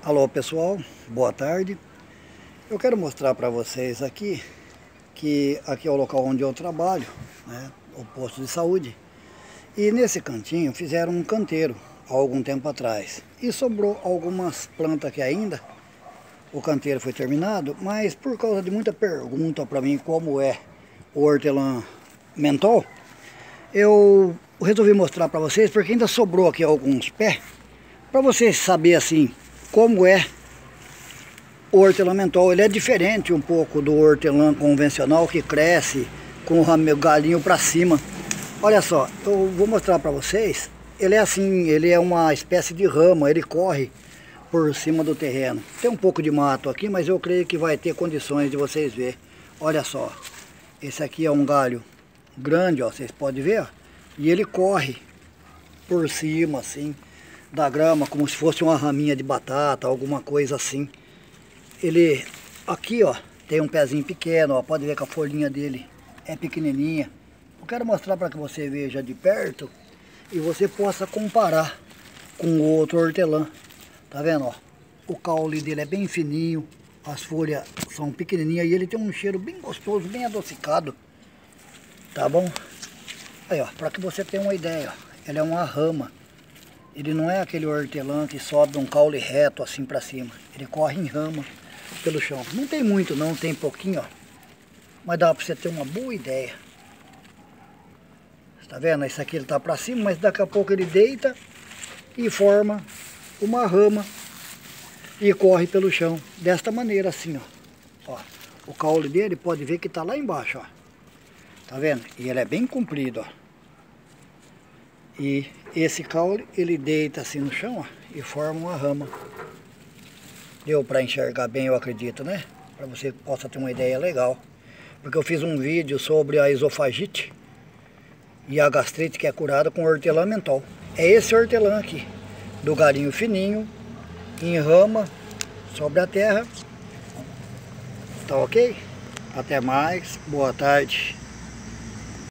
Alô pessoal, boa tarde. Eu quero mostrar para vocês aqui que aqui é o local onde eu trabalho, né, o posto de saúde. E nesse cantinho fizeram um canteiro há algum tempo atrás. E sobrou algumas plantas aqui ainda. O canteiro foi terminado, mas por causa de muita pergunta para mim como é o hortelã mentol, eu resolvi mostrar para vocês, porque ainda sobrou aqui alguns pés, para vocês saberem assim como é o hortelã mentol. Ele é diferente um pouco do hortelã convencional que cresce com o galinho para cima. Olha só, eu vou mostrar para vocês. Ele é assim, ele é uma espécie de rama, ele corre por cima do terreno. Tem um pouco de mato aqui, mas eu creio que vai ter condições de vocês verem. Olha só, esse aqui é um galho grande, ó, vocês podem ver, ó, e ele corre por cima assim da grama, como se fosse uma raminha de batata, alguma coisa assim. Ele, aqui ó, tem um pezinho pequeno, ó, pode ver que a folhinha dele é pequenininha. Eu quero mostrar para que você veja de perto e você possa comparar com o outro hortelã. Tá vendo, ó? O caule dele é bem fininho, as folhas são pequenininhas e ele tem um cheiro bem gostoso, bem adocicado. Tá bom? Aí, ó, para que você tenha uma ideia, ó, ele é uma rama. Ele não é aquele hortelã que sobe um caule reto assim para cima. Ele corre em rama pelo chão. Não tem muito não, tem pouquinho, ó. Mas dá para você ter uma boa ideia. Tá vendo? Esse aqui ele tá para cima, mas daqui a pouco ele deita e forma uma rama e corre pelo chão. Desta maneira assim, ó. Ó, o caule dele pode ver que tá lá embaixo, ó. Tá vendo? E ele é bem comprido, ó. E esse caule, ele deita assim no chão, ó, e forma uma rama. Deu para enxergar bem, eu acredito, né? Para você possa ter uma ideia legal. Porque eu fiz um vídeo sobre a esofagite e a gastrite que é curada com hortelã mentol. É esse hortelã aqui, do galinho fininho, em rama, sobre a terra. Tá ok? Até mais, boa tarde.